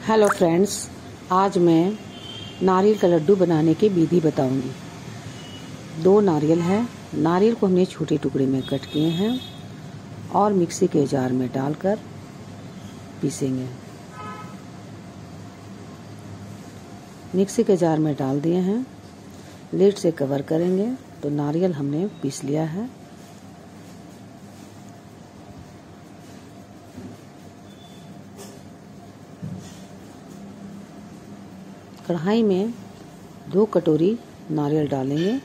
Hello friends, आज मैं नारियल का लड्डू बनाने की विधि बताऊंगी। 2 नारियल है। नारियल को हमने छोटे टुकड़े में कट किए हैं और मिक्सी के जार में डालकर पीसेंगे। मिक्सी के जार में डाल दिए हैं, लिड से कवर करेंगे तो नारियल हमने पीस लिया है। कढ़ाई में 2 कटोरी नारियल डालेंगे,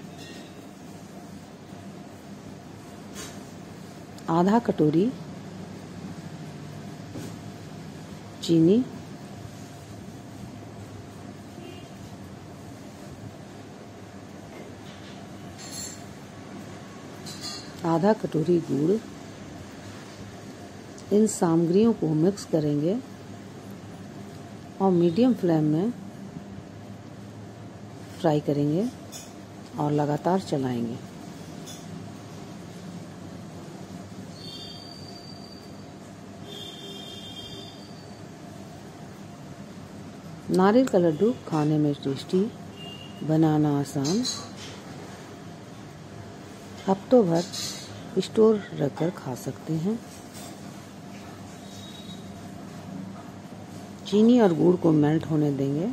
आधा कटोरी चीनी, आधा कटोरी गुड़। इन सामग्रियों को मिक्स करेंगे और मीडियम फ्लेम में फ्राई करेंगे और लगातार चलाएंगे। नारियल का लड्डू खाने में टेस्टी, बनाना आसान, हफ्तों भर स्टोर रखकर खा सकते हैं। चीनी और गुड़ को मेल्ट होने देंगे।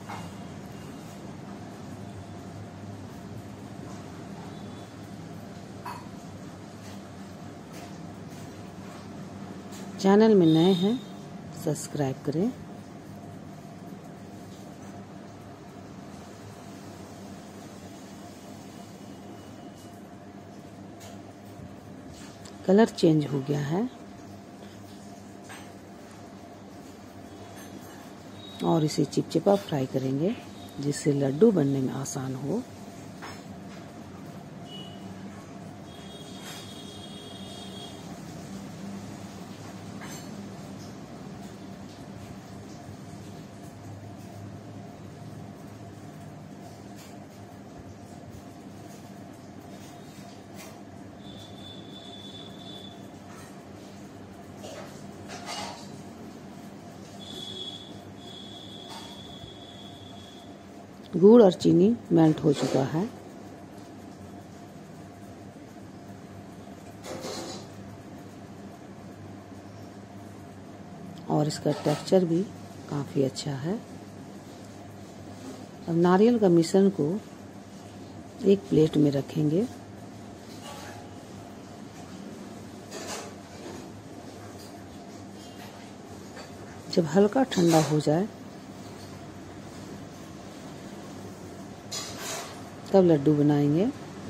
चैनल में नए हैं, सब्सक्राइब करें। कलर चेंज हो गया है और इसे चिपचिपा फ्राई करेंगे जिससे लड्डू बनने में आसान हो। गुड़ और चीनी मेल्ट हो चुका है। और इसका टेक्सचर भी काफ़ी अच्छा है। अब नारियल का मिश्रण को एक प्लेट में रखेंगे। जब हल्का ठंडा हो जाए तब लड्डू बनाएंगे।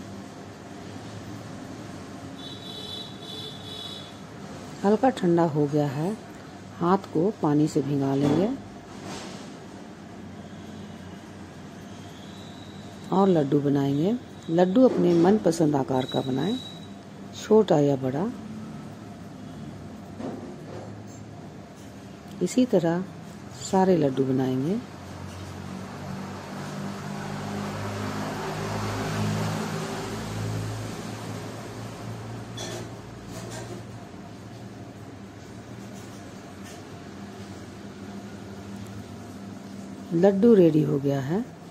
हल्का ठंडा हो गया है, हाथ को पानी से भिगा लेंगे और लड्डू बनाएंगे। लड्डू अपने मनपसंद आकार का बनाएं, छोटा या बड़ा। इसी तरह सारे लड्डू बनाएंगे। लड्डू रेडी हो गया है।